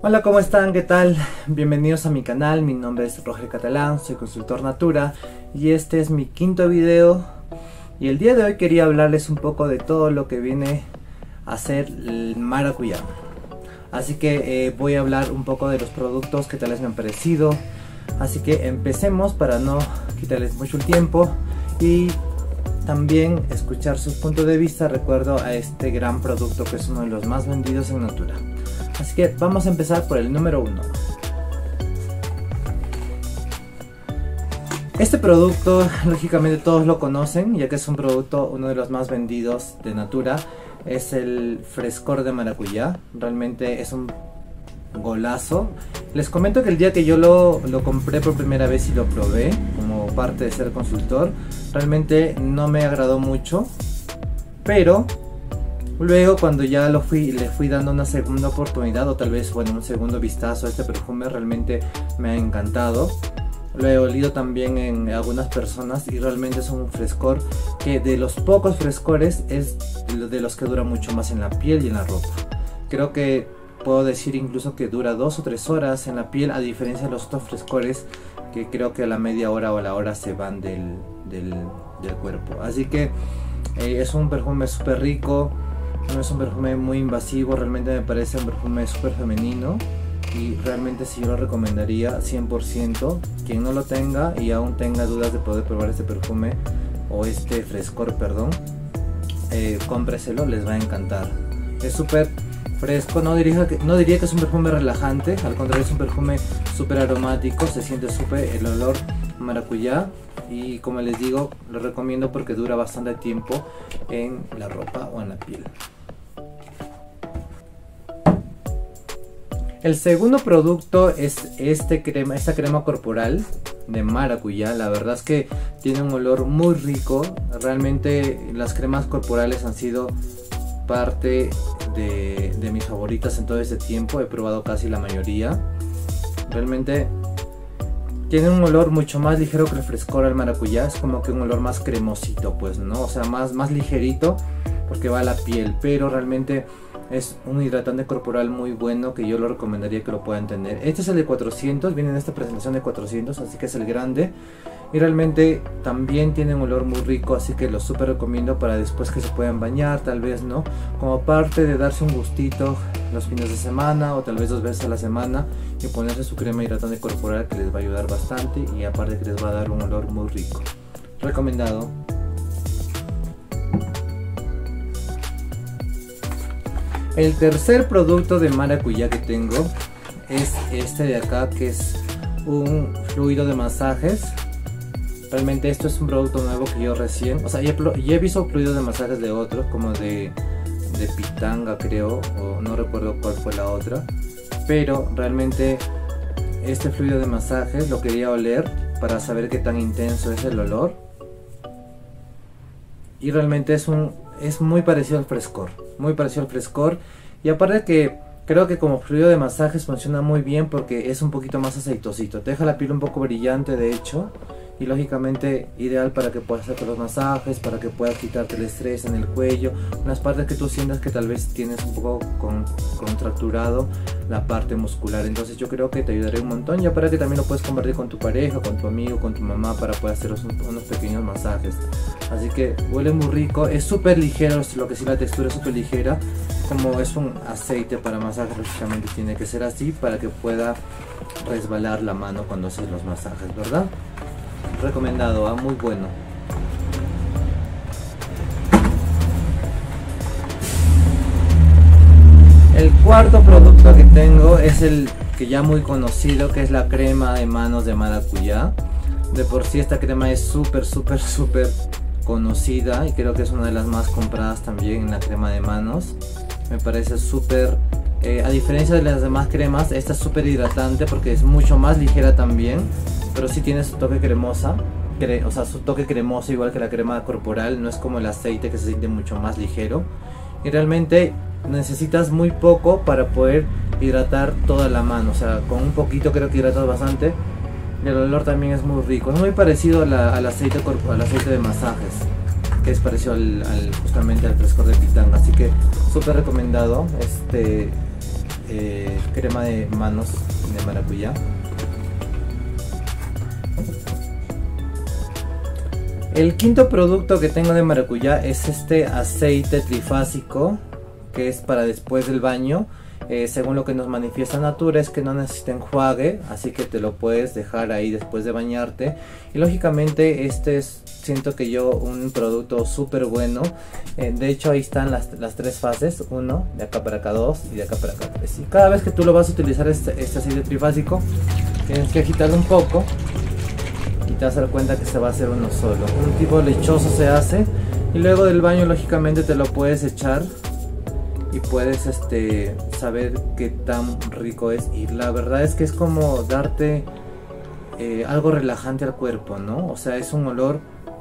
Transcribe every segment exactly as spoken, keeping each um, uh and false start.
Hola, ¿cómo están? ¿Qué tal? Bienvenidos a mi canal, mi nombre es Roger Catalán, soy consultor Natura y este es mi quinto video. Y el día de hoy quería hablarles un poco de todo lo que viene a ser el maracuyá. Así que eh, voy a hablar un poco de los productos que tal vez me han parecido. Así que empecemos para no quitarles mucho el tiempo y también escuchar sus puntos de vista. Recuerdo a este gran producto que es uno de los más vendidos en Natura. Así que vamos a empezar por el número uno. Este producto, lógicamente todos lo conocen, ya que es un producto, uno de los más vendidos de Natura. Es el frescor de maracuyá. Realmente es un golazo. Les comento que el día que yo lo, lo compré por primera vez y lo probé, como parte de ser consultor, realmente no me agradó mucho. Pero luego cuando ya lo fui, le fui dando una segunda oportunidad, o tal vez, bueno, un segundo vistazo a este perfume, realmente me ha encantado. Lo he olido también en algunas personas y realmente es un frescor que, de los pocos frescores, es de los que dura mucho más en la piel y en la ropa. Creo que puedo decir incluso que dura dos o tres horas en la piel, a diferencia de los otros frescores que creo que a la media hora o a la hora se van del, del, del cuerpo. Así que eh, es un perfume súper rico. No es un perfume muy invasivo, realmente me parece un perfume súper femenino y realmente sí yo lo recomendaría cien por ciento. Quien no lo tenga y aún tenga dudas de poder probar este perfume o este frescor, perdón, eh, cómpreselo, les va a encantar. Es súper fresco, no diría, que, no diría que es un perfume relajante, al contrario es un perfume súper aromático, se siente súper el olor maracuyá. Y como les digo, lo recomiendo porque dura bastante tiempo en la ropa o en la piel. El segundo producto es este crema, esta crema corporal de maracuyá. La verdad es que tiene un olor muy rico. Realmente las cremas corporales han sido parte de, de mis favoritas en todo este tiempo. He probado casi la mayoría. Realmente tiene un olor mucho más ligero que el frescor al maracuyá. Es como que un olor más cremosito, pues, ¿no? O sea, más, más ligerito porque va a la piel. Pero realmente es un hidratante corporal muy bueno que yo lo recomendaría que lo puedan tener. Este es el de cuatrocientos, viene en esta presentación de cuatrocientos, así que es el grande. Y realmente también tiene un olor muy rico, así que lo súper recomiendo para después que se puedan bañar, tal vez, ¿no? Como parte de darse un gustito los fines de semana o tal vez dos veces a la semana y ponerse su crema hidratante corporal que les va a ayudar bastante y aparte que les va a dar un olor muy rico. Recomendado. El tercer producto de maracuyá que tengo es este de acá, que es un fluido de masajes. Realmente esto es un producto nuevo que yo recién, o sea, ya, ya he visto fluidos de masajes de otros, como de, de pitanga creo, o no recuerdo cuál fue la otra. Pero realmente este fluido de masajes lo quería oler para saber qué tan intenso es el olor. Y realmente es un es muy parecido al frescor, muy parecido al frescor. Y aparte que creo que como fluido de masajes funciona muy bien porque es un poquito más aceitosito, te deja la piel un poco brillante de hecho. Y lógicamente ideal para que puedas hacer los masajes, para que puedas quitarte el estrés en el cuello, unas partes que tú sientas que tal vez tienes un poco con, contracturado la parte muscular. Entonces yo creo que te ayudaría un montón, y aparte que también lo puedes compartir con tu pareja, con tu amigo, con tu mamá para poder hacer unos, unos pequeños masajes. Así que huele muy rico, es súper ligero, lo que sí la textura es súper ligera. Como es un aceite para masajes, lógicamente tiene que ser así para que pueda resbalar la mano cuando haces los masajes, ¿verdad? Recomendado, ¿eh? Muy bueno. El cuarto producto que tengo es el que ya muy conocido, que es la crema de manos de maracuyá. De por sí esta crema es súper súper súper conocida y creo que es una de las más compradas también en la crema de manos. Me parece súper, eh, a diferencia de las demás cremas, esta es súper hidratante porque es mucho más ligera también, pero sí tiene su toque cremosa, cre o sea su toque cremoso igual que la crema corporal. No es como el aceite que se siente mucho más ligero y realmente necesitas muy poco para poder hidratar toda la mano, o sea con un poquito creo que hidratas bastante. Y el olor también es muy rico, es muy parecido a la, al, aceite al aceite de masajes, que es parecido al, al, justamente al frescor de pitanga, así que súper recomendado. Este eh, crema de manos de maracuyá. El quinto producto que tengo de maracuyá es este aceite trifásico, que es para después del baño. Eh, según lo que nos manifiesta Natura, es que no necesita enjuague, así que te lo puedes dejar ahí después de bañarte. Y lógicamente este es, siento que yo, un producto súper bueno. Eh, de hecho ahí están las, las tres fases, uno, de acá para acá dos y de acá para acá tres. Y cada vez que tú lo vas a utilizar este, este aceite trifásico, tienes que agitarlo un poco y te vas a dar cuenta que se va a hacer uno solo. Un tipo lechoso se hace, y luego del baño lógicamente te lo puedes echar y puedes este, saber qué tan rico es. Y la verdad es que es como darte eh, algo relajante al cuerpo, ¿no? O sea, es un olor.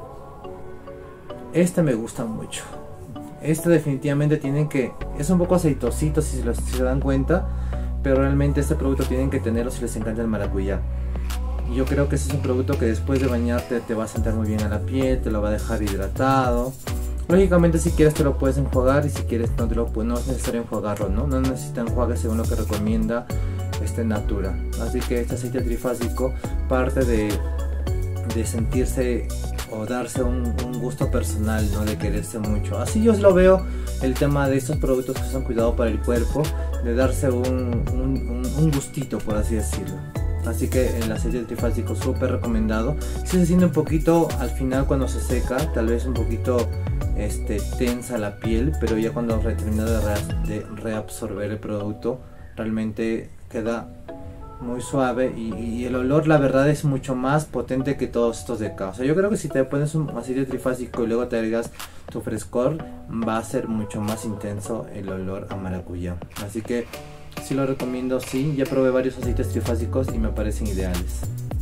Este me gusta mucho. Este definitivamente tienen que... Es un poco aceitosito si se, lo, si se dan cuenta, pero realmente este producto tienen que tenerlo si les encanta el maracuyá. Y yo creo que este es un producto que después de bañarte te va a sentar muy bien a la piel, te lo va a dejar hidratado. Lógicamente si quieres te lo puedes enjuagar, y si quieres no, te lo, no es necesario enjuagarlo, ¿no? No necesita enjuague según lo que recomienda este Natura. Así que este aceite trifásico parte de, de sentirse o darse un, un gusto personal, ¿no? De quererse mucho. Así yo lo veo, el tema de estos productos que son cuidado para el cuerpo, de darse un, un, un, un gustito, por así decirlo. Así que el aceite trifásico súper recomendado. Si se siente un poquito al final cuando se seca, tal vez un poquito este, tensa la piel, pero ya cuando termina de, re, de reabsorber el producto, realmente queda muy suave, y, y el olor la verdad es mucho más potente que todos estos de acá. O sea, yo creo que si te pones un aceite trifásico y luego te agregas tu frescor, va a ser mucho más intenso el olor a maracuyá. Así que sí lo recomiendo, sí. Ya probé varios aceites trifásicos y me parecen ideales.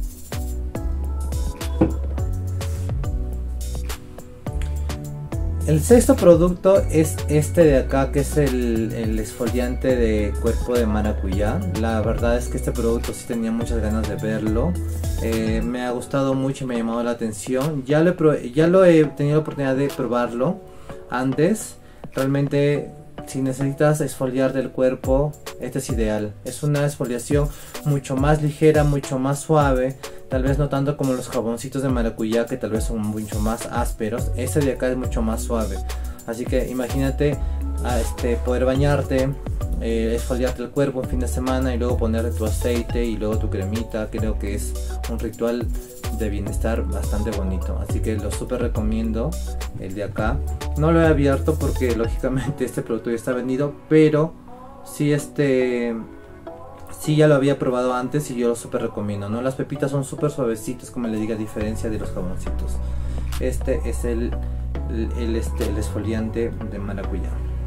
El sexto producto es este de acá, que es el, el exfoliante de cuerpo de maracuyá. La verdad es que este producto sí tenía muchas ganas de verlo. Eh, me ha gustado mucho y me ha llamado la atención. Ya lo, he probé, ya lo he tenido la oportunidad de probarlo antes. Realmente, si necesitas exfoliar del cuerpo, este es ideal. Es una exfoliación mucho más ligera, mucho más suave. Tal vez no tanto como los jaboncitos de maracuyá, que tal vez son mucho más ásperos. Este de acá es mucho más suave. Así que imagínate a este, poder bañarte, eh, exfoliarte el cuerpo un fin de semana y luego ponerle tu aceite y luego tu cremita. Creo que es un ritual de bienestar bastante bonito. Así que lo súper recomiendo, el de acá. No lo he abierto porque lógicamente este producto ya está vendido, pero sí este... sí, ya lo había probado antes y yo lo súper recomiendo, ¿no? Las pepitas son súper suavecitas, como les digo, a diferencia de los jaboncitos. Este es el, el, el, este, el exfoliante de maracuyá.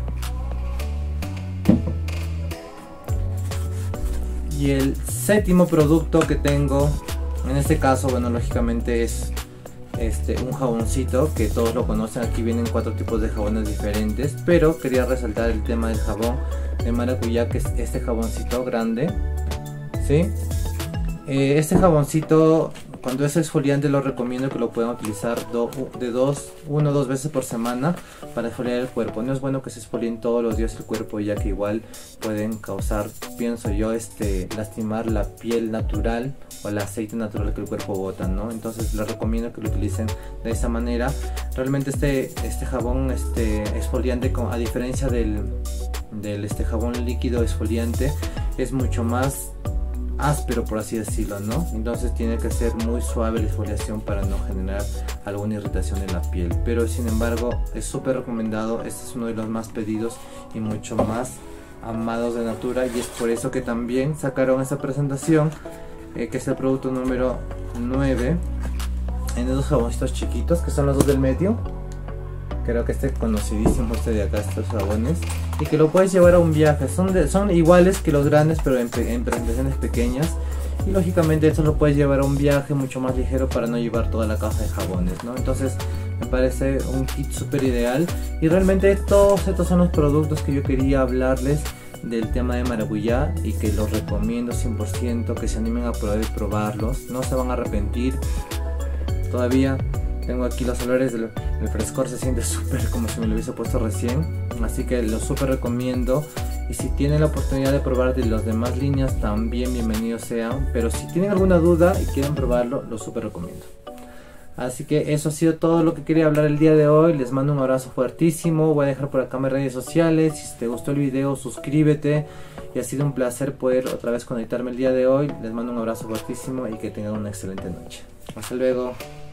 Y el séptimo producto que tengo, en este caso, bueno, lógicamente es este, un jaboncito que todos lo conocen. Aquí vienen cuatro tipos de jabones diferentes, pero quería resaltar el tema del jabón de maracuyá, que es este jaboncito grande, ¿sí? Eh, este jaboncito, cuando es exfoliante, lo recomiendo que lo puedan utilizar do, de dos, uno o dos veces por semana para exfoliar el cuerpo. No es bueno que se exfolien todos los días el cuerpo, ya que igual pueden causar, pienso yo, este, lastimar la piel natural o el aceite natural que el cuerpo bota, ¿no? Entonces les recomiendo que lo utilicen de esa manera. Realmente este, este jabón este, exfoliante, a diferencia del del este jabón líquido exfoliante, es mucho más áspero, por así decirlo, ¿no? Entonces tiene que ser muy suave la exfoliación para no generar alguna irritación en la piel, pero sin embargo es súper recomendado. Este es uno de los más pedidos y mucho más amados de Natura, y es por eso que también sacaron esta presentación, eh, que es el producto número nueve, en esos jaboncitos chiquitos que son los dos del medio. Creo que este es conocidísimo, este de acá, estos jabones, y que lo puedes llevar a un viaje. Son, de, son iguales que los grandes, pero en, en presentaciones pequeñas. Y lógicamente esto lo puedes llevar a un viaje mucho más ligero para no llevar toda la caja de jabones, ¿no? Entonces me parece un kit súper ideal. Y realmente todos estos son los productos que yo quería hablarles del tema de maracuyá, y que los recomiendo cien por ciento, que se animen a poder probarlos. No se van a arrepentir. Todavía Tengo aquí los olores, del, el frescor se siente súper como si me lo hubiese puesto recién, así que lo súper recomiendo. Y si tienen la oportunidad de probar de las demás líneas, también bienvenidos sean, pero si tienen alguna duda y quieren probarlo, lo súper recomiendo. Así que eso ha sido todo lo que quería hablar el día de hoy. Les mando un abrazo fuertísimo. Voy a dejar por acá mis redes sociales. Si te gustó el video, suscríbete. Y ha sido un placer poder otra vez conectarme el día de hoy. Les mando un abrazo fuertísimo y que tengan una excelente noche. Hasta luego.